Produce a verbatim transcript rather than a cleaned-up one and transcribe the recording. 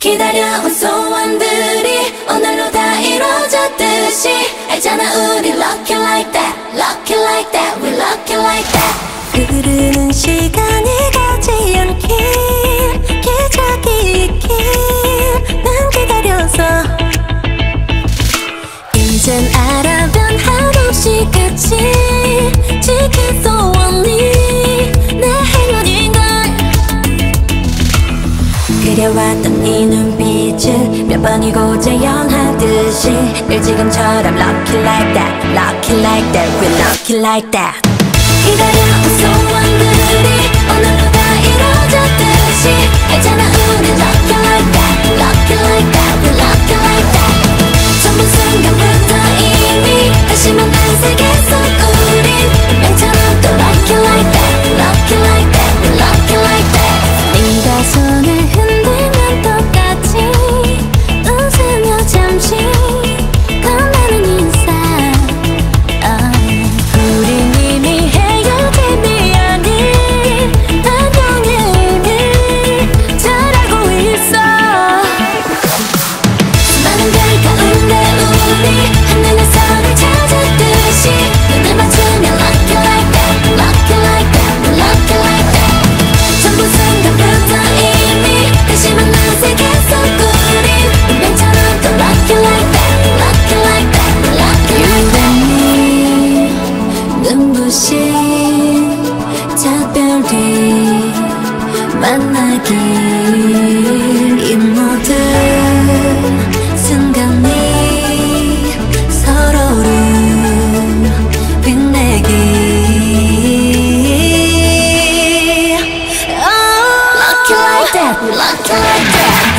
기다려온 소원들이 오늘로 다 이루어졌듯이 알잖아 우리 lucky like that, lucky like that, we lucky like that. 흐르는 시간이 가지 않길 기적이 있길 난 기다려서 이젠 알아 변함없이 같이 지킬 소원이 내 행운인걸. 그려왔던 이 눈빛을 몇 번이고 재현하듯이 늘 지금처럼 lucky like that, lucky like that, we lucky like that. 기다려온 소원들이 오늘로 다 이루어졌듯이 알잖아 우리 lucky like that, lucky like that, we lucky like that. 전부 순간부터 이미 다시 만난 세계 속 우린 운명처럼 또 lucky like that, lucky like that, we lucky like that. 네가 손을 흔들면 똑같이 웃으며 잠시 건네는 인사. uh. 우린 이미 헤어짐이 아닌 안녕의 의미 잘 알고 있어. 수많은 별 가운데 우리 하늘의 선을 찾았듯이 눈을 맞추면 lucky like that, lucky like that, we lucky like that. 전부 순간부터 이미 다시 만난 세계 속 우린 운명처럼 또 lucky like that, lucky like that, we lucky like that. 눈부신 작별 뒤 만나길 이 모든 순간이 서로를 빛내길. Lucky like that, we lucky like that.